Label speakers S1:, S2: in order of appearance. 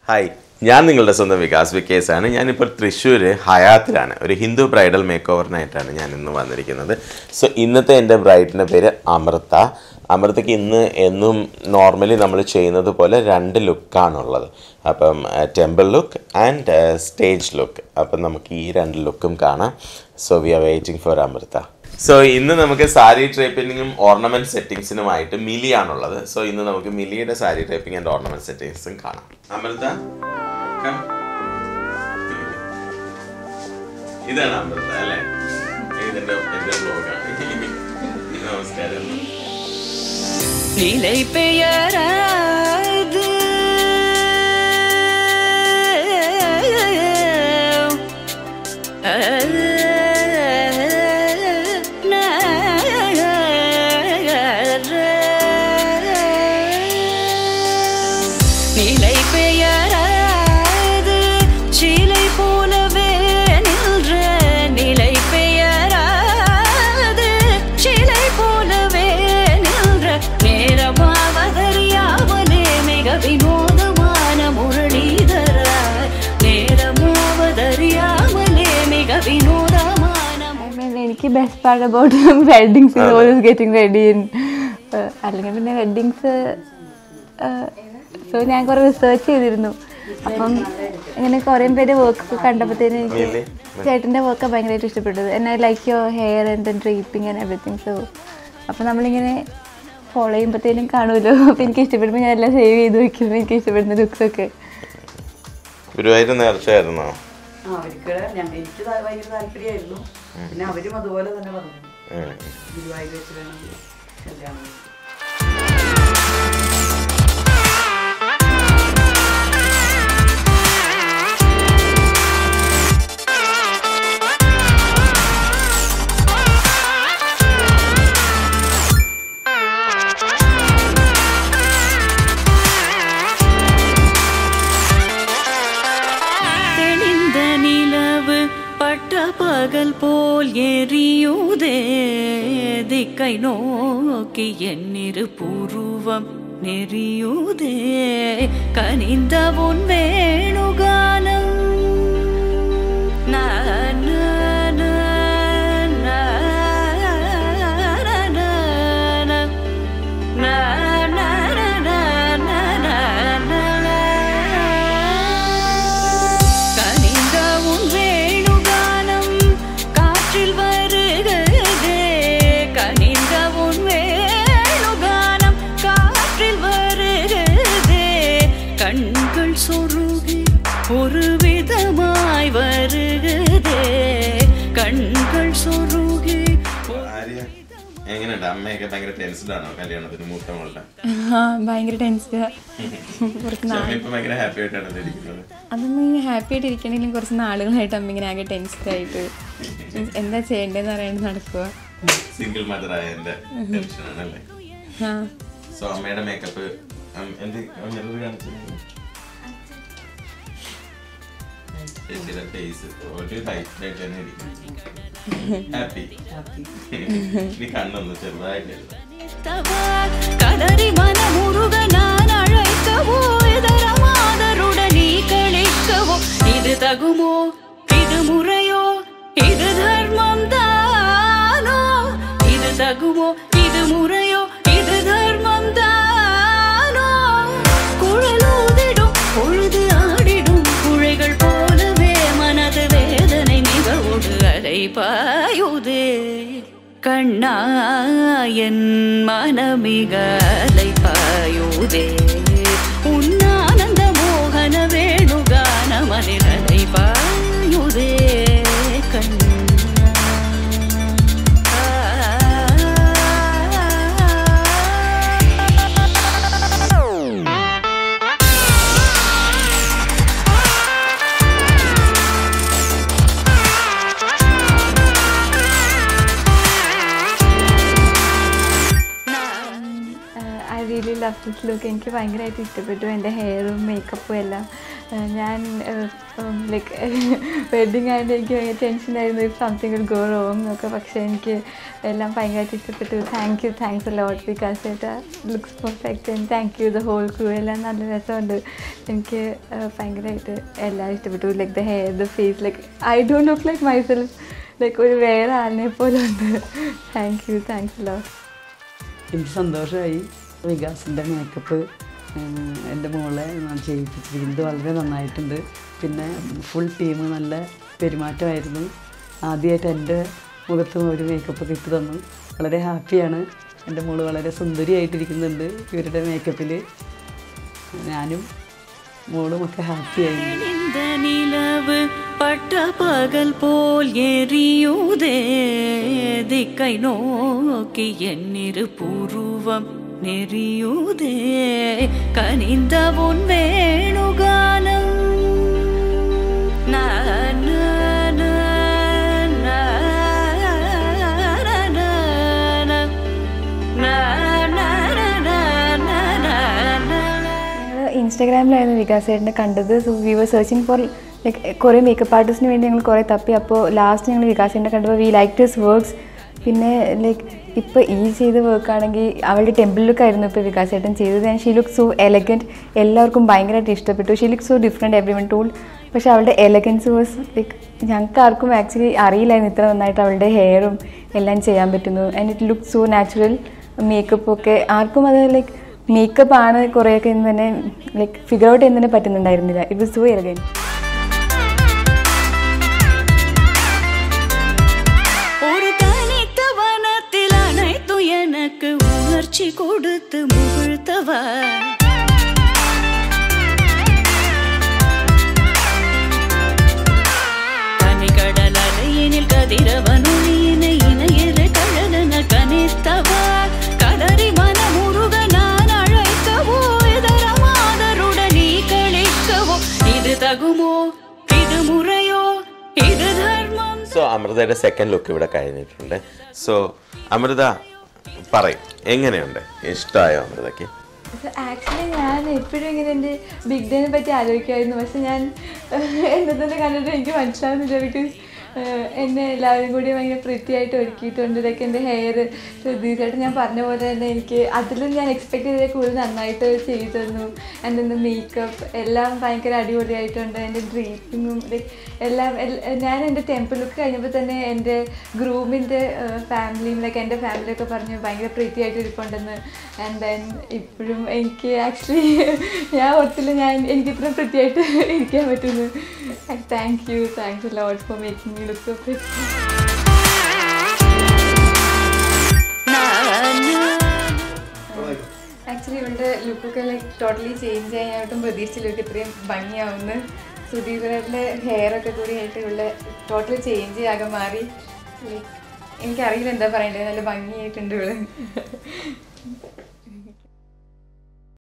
S1: Hi, ഞാൻ നിങ്ങളുടെ സ്വന്തം വികാസ് വിക്കേസാണ്. ഞാനിപ്പോൾ തൃശ്ശൂർ ഹയാത്തിലാണ്. ഒരു ഹിന്ദു ബ്രൈഡൽ മേക്ക് ഓവറിനായിട്ടാണ് ഞാൻ ഇന്ന് വന്നിരിക്കുന്നത്. സോ ഇന്നത്തെ എൻ്റെ ബ്രൈഡിൻ്റെ പേര് അമൃത. അമൃതയ്ക്ക് എന്നും നോർമലി നമ്മൾ ചെയ്യുന്നത് പോലെ 2 ലുക്കാണുള്ളത്. അപ്പം temple look and stage look. അപ്പം നമുക്ക് ഈ 2 ലുക്കും കാണാം. So we are waiting for Amrita. So ഇന്ന് നമുക്ക് സാരി ഡ്രേപ്പിങ്ങിനും ഓർണമെന്റ് സെറ്റിങ്സിനുമായിട്ട് മിലിയാണുള്ളത്. സോ ഇന്ന് നമുക്ക് മിലിയുടെ സാരി ഡ്രേപ്പിംഗ് ആൻഡ് ഓർണമെന്റ് സെറ്റിങ്സും കാണാം. അമൃത, ഇതാണ് അമൃത അല്ലേ? എന്റെ ബ്ലോഗാണ്. നമസ്കാരം.
S2: എനിക്ക് best part about weddings is always getting ready in അല്ലെങ്കിൽ പിന്നെ വെഡിങ്സ്. സോ ഞാൻ കുറേ റിസർച്ച് ചെയ്തിരുന്നു. അപ്പം ഇങ്ങനെ കുറേ പേര് വർക്ക് കണ്ടപ്പോഴത്തേനും എനിക്ക് ചേട്ടൻ്റെ വർക്ക് ഭയങ്കരമായിട്ട് ഇഷ്ടപ്പെട്ടത്. And I like your hair and then draping and everything. So അപ്പം നമ്മളിങ്ങനെ ഫോളോ ചെയ്യുമ്പോഴത്തേനും കാണുമല്ലോ. അപ്പം എനിക്ക് ഇഷ്ടപ്പെടുമ്പോൾ ഞാൻ എല്ലാം സേവ് ചെയ്ത് വയ്ക്കുന്നു, എനിക്ക് ഇഷ്ടപ്പെടുന്ന ലുക്സൊക്കെ.
S1: ഗുരുവായൂർ നേർച്ചയായിരുന്നോ?
S3: അവർക്ക് എനിക്ക് ഭയങ്കര താല്പര്യമായിരുന്നു. പിന്നെ അവരും അതുപോലെ തന്നെ പറഞ്ഞു ഗുരുവായൂർ വെച്ച് വേണം കല്യാണം.
S4: பகல் போல் எரியுதே திக்கை நோக்கி என்னிரு பூர்வம் நெறியுதே கனிந்த உன் வேணுகானம் ஒரு விதமாய் வருகதே கண்கள் சொருகி.
S1: എങ്ങനെയുണ്ട്? അമ്മയൊക്കെ ഭയങ്കര ടെൻസ്ഡ് ആണോ കല്യാണത്തിന്? മൂത്തമോളുടെ
S2: ഭയങ്കര ടെൻസ്ഡ്.
S1: ഭയങ്കര ഹാപ്പി ആയിട്ടാണ് ഇരിക്കുന്നത്.
S2: അതൊന്നും ഇങ്ങനെ ഹാപ്പി ആയിട്ട് ഇരിക്കണമെങ്കിലും കുറച്ച് നാളുകളായിട്ട് അമ്മ ഇങ്ങനെ ആകെ ടെൻസ്ഡ് ആയിട്ട് എന്താ ചെയ്യേണ്ടതെന്ന് അറിയാണ്ട് നടക്കുക.
S1: സിംഗിൾ മദർ ആയതിന്റെ ടെൻഷനാണല്ലേ? സോ അമ്മയുടെ മേക്കപ്പ് കാണിച്ചു കണ്ണൊന്ന് ചെറുതായിട്ട്
S4: கதறி மனமுருக நான் அழைக்கவோ இதரமாதருடன் நீ கழிக்கவோ இது தகுமோ இது முறையோ இது தர்மம் தானோ இது தகுமோ இது முறையோ இது தர்மம் தானோ குழலூதிடும் பொழுது ஆடிடும் குழைகள் போலவே மனது வேதனை மிகவோடு அலைபாயுதே கண்ணா என் மனமிக அலைபாயுதே உன்னானந்த மோகன வேணுகான மனித அலைபாயுதே கண்ணா.
S2: I really love this look. എനിക്ക് ഭയങ്കരമായിട്ട് ഇഷ്ടപ്പെട്ടു എൻ്റെ ഹെയറും മേക്കപ്പും എല്ലാം. ഞാൻ ലൈക്ക് വെഡിങ് ആയിട്ട് എനിക്ക് ഭയങ്കര ടെൻഷനായിരുന്നു if something will go wrong എന്നൊക്കെ. പക്ഷേ എനിക്ക് എല്ലാം ഭയങ്കരമായിട്ട് ഇഷ്ടപ്പെട്ടു. Thanks a lot because it looks perfect and thank you the whole crew. എല്ലാം നല്ല രസമുണ്ട്. എനിക്ക് ഭയങ്കരമായിട്ട് എല്ലാം ഇഷ്ടപ്പെട്ടു. Like the hair, the face, like I don't look like myself, like ഒരു വേറെ ആളിനെ പോലെ ഉണ്ട്. Thanks a lot.
S3: എനിക്ക് സന്തോഷമായി. വികാസിൻ്റെ മേക്കപ്പ് എൻ്റെ മോളെ ഞാൻ ചെയ്യിപ്പിച്ചിരിക്കുന്നത് വളരെ നന്നായിട്ടുണ്ട്. പിന്നെ ഫുൾ ടീം നല്ല പെരുമാറ്റമായിരുന്നു. ആദ്യമായിട്ട് എൻ്റെ മുഖത്തും ഒരു മേക്കപ്പൊക്കെ ഇട്ട് തന്നു. വളരെ ഹാപ്പിയാണ്. എൻ്റെ മോള് വളരെ സുന്ദരിയായിട്ടിരിക്കുന്നുണ്ട് ഇവരുടെ മേക്കപ്പിൽ. ഞാനും മോളുമൊക്കെ ഹാപ്പിയായിരുന്നു.
S4: നിലവ് പട്ട പകൽ പോൽ എറിയൂതേ ദിക്കൈ നോക്കി എന്നിരു പൂർവം നെറിയൂതേ കനിന്ത ഉൻ വേണുഗാനം
S2: ഇൻസ്റ്റാഗ്രാമിലായിരുന്നു വികാസ് ചേട്ടനെ കണ്ടത്. So we were searching for like കുറേ മേക്കപ്പ് ആർട്ടിസ്റ്റിന് വേണ്ടി ഞങ്ങൾ കുറേ തപ്പി. അപ്പോൾ ലാസ്റ്റ് ഞങ്ങൾ വികാസ് ചേട്ടനെ കണ്ടപ്പോൾ വി ലൈക്ക് ഹിസ് വർക്ക്സ്. പിന്നെ ലൈക്ക് ഇപ്പോൾ ഈ ചെയ്ത വർക്കാണെങ്കിൽ അവളുടെ ടെമ്പിൾ ലുക്കായിരുന്നു ഇപ്പോൾ വികാസ് ചേട്ടൻ ചെയ്തത്. And she look so elegant. എല്ലാവർക്കും ഭയങ്കരമായിട്ട് ഇഷ്ടപ്പെട്ടു. She look so different everyone told. പക്ഷേ അവളുടെ എലഗൻസ് വാസ് ലൈക്ക് ഞങ്ങൾക്ക് ആർക്കും ആക്ച്വലി അറിയില്ലായിരുന്നു ഇത്ര നന്നായിട്ട് അവളുടെ ഹെയറും എല്ലാം ചെയ്യാൻ പറ്റുന്നു. And it look so natural. മേക്കപ്പൊക്കെ ആർക്കും അത് ലൈക്ക് മേക്കപ്പ് ആണ് കുറേയൊക്കെ എന്ന് തന്നെ ലൈക്ക് ഫിഗർ ഔട്ട് എന്ന് തന്നെ പറ്റുന്നുണ്ടായിരുന്നില്ല. It was so elegant.
S4: எனக்கு உணர்ச்சி கொடுத்து முகிழ்த்தவ கனிகடல் அலையினில் கதிரவனொளியினை இணையிற கழலன கனித்தவ கதறி மனமுருக நான் அழைக்கவோ இதர மாதருடன் நீ கழிக்கவோ இது தகுமோ இது முறையோ ഇത് ധർമ്മം.
S1: സോ അമൃതയുടെ സെക്കൻഡ് ലുക്ക് ഇവിടെ കഴിഞ്ഞിട്ടുണ്ട്. സോ അമൃത പറയും എങ്ങനെയുണ്ട്, ഇഷ്ടമായോ അമൃതയ്ക്ക്?
S2: ആക്ച്വലി ഞാൻ എപ്പോഴും ഇങ്ങനെ എൻ്റെ ബിഗ് ഡേനെ പറ്റി ആലോചിക്കുമായിരുന്നു. പക്ഷെ ഞാൻ എന്നെ തന്നെ കണ്ടിട്ട് എനിക്ക് മനസ്സിലാവുന്നില്ല. ബിക്കോസ് എന്നെ എല്ലാവരും കൂടി ഭയങ്കര പ്രിറ്റിയായിട്ട് ഒരുക്കിയിട്ടുണ്ട്. ഇതൊക്കെ എൻ്റെ ഹെയർ ശ്രദ്ധിച്ചായിട്ട് ഞാൻ പറഞ്ഞ പോലെ തന്നെ എനിക്ക് അതിലും ഞാൻ എക്സ്പെക്ട് ചെയ്തത് കൂടുതൽ നന്നായിട്ട് ചെയ്തു തന്നു. എൻ്റെ മേക്കപ്പ് എല്ലാം ഭയങ്കര അടിപൊളിയായിട്ടുണ്ട്. എൻ്റെ ഡ്രീപ്പിങ്ങും എല്ലാം ഞാൻ എൻ്റെ ടെമ്പിൾ ലുക്ക് കഴിഞ്ഞപ്പോൾ തന്നെ എൻ്റെ ഗ്രൂമിൻ്റെ ഫാമിലിയും ലൈക്ക് എൻ്റെ ഫാമിലിയൊക്കെ പറഞ്ഞു ഭയങ്കര പ്രിറ്റിയായിട്ട് ഇരിപ്പുണ്ടെന്ന്. ആൻഡ് ദെൻ ഇപ്പോഴും എനിക്ക് ആക്ച്വലി ഞാൻ ഓർത്തില്ല എനിക്കിത്രയും പ്രിറ്റിയായിട്ട് ഇരിക്കാൻ പറ്റുന്നു. Thanks a lot for making me look so pretty. Actually ഇവളുടെ ലുക്കൊക്കെ ലൈക്ക് ടോട്ടലി ചേഞ്ച് ചെയ്യാനായിട്ടും പ്രതീക്ഷിച്ച ലുക്ക് ഇത്രയും ഭംഗിയാവുന്നു. സുധീറിൻ്റെ ഹെയറൊക്കെ കൂടി ആയിട്ട് ഇവളുടെ ടോട്ടലി ചേഞ്ച് ആകെ മാറി. എനിക്കറിയില്ല എന്താ പറയണ്ടത്. നല്ല ഭംഗിയായിട്ടുണ്ട് ഇവള്.